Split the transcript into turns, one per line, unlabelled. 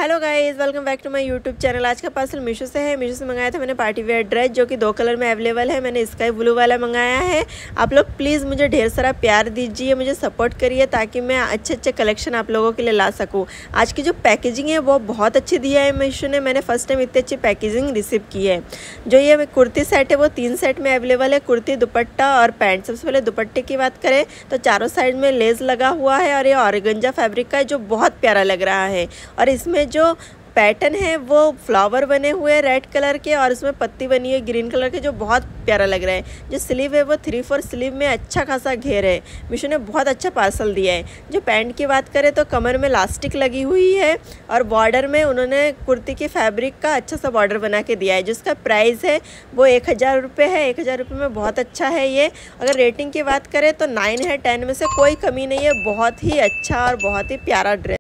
Hello guys, welcome back to my YouTube channel. आज का parcel Meesho से है। मीशो से मंगाया था मैंने पार्टी वेयर ड्रेस, जो कि 2 कलर में अवेलेबल है। मैंने स्काई ब्लू वाला मंगाया है। आप लोग प्लीज़ मुझे ढेर सारा प्यार दीजिए, मुझे सपोर्ट करिए, ताकि मैं अच्छे कलेक्शन आप लोगों के लिए ला सकूँ। आज की जो पैकेजिंग है वो बहुत अच्छी दिया है मीशो ने। मैंने फर्स्ट टाइम इतनी अच्छी पैकेजिंग रिसीव की है। जो ये कुर्ती सेट है वो 3 सेट में अवेलेबल है, कुर्ती, दुपट्टा और पैंट। सबसे पहले दुपट्टे की बात करें तो चारों साइड में लेस लगा हुआ है और ये ऑर्गेन्जा फैब्रिक का है, जो बहुत प्यारा लग रहा है। और इसमें जो पैटर्न है वो फ्लावर बने हुए हैं रेड कलर के, और उसमें पत्ती बनी है ग्रीन कलर के, जो बहुत प्यारा लग रहा है। जो स्लीव है वो 3/4 स्लीव में अच्छा खासा घेर है। मीशो ने बहुत अच्छा पार्सल दिया है। जो पैंट की बात करें तो कमर में इलास्टिक लगी हुई है, और बॉर्डर में उन्होंने कुर्ती की फैब्रिक का अच्छा सा बॉर्डर बना के दिया है। जिसका प्राइस है वो 1000 रुपये है। 1000 रुपये में बहुत अच्छा है ये। अगर रेटिंग की बात करें तो 9 है 10 में से कोई कमी नहीं है। बहुत ही अच्छा और बहुत ही प्यारा ड्रेस।